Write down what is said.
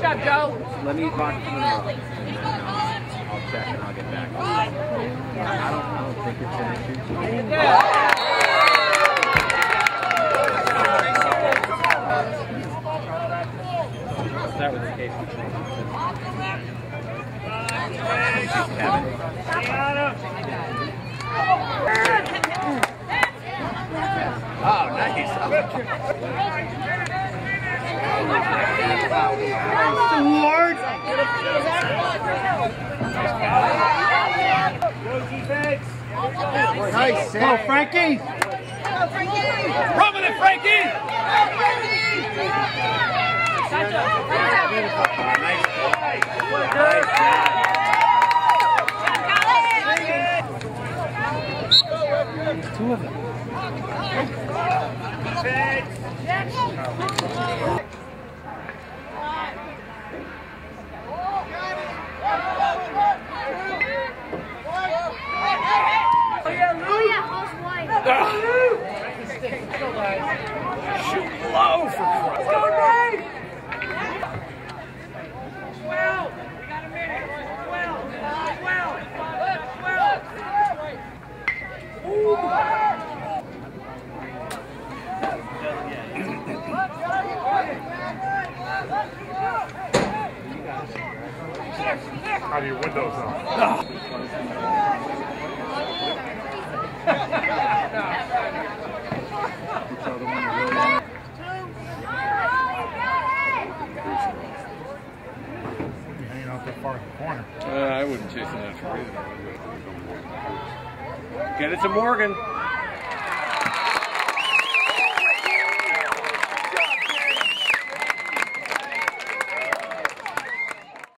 job, Joe. Let me watch it. I'll check and I'll get back. I don't think it's an issue. That was the case. Oh, nice. Lord. Nice. Go, Frankie. Run with it, Frankie! Two of them. Shoot low for Christ. Go, Dave! 12. We got a minute. 12. 12. 12. How do your windows up? Hanging out that far in the corner. I wouldn't chase that for reason. Get it to Morgan.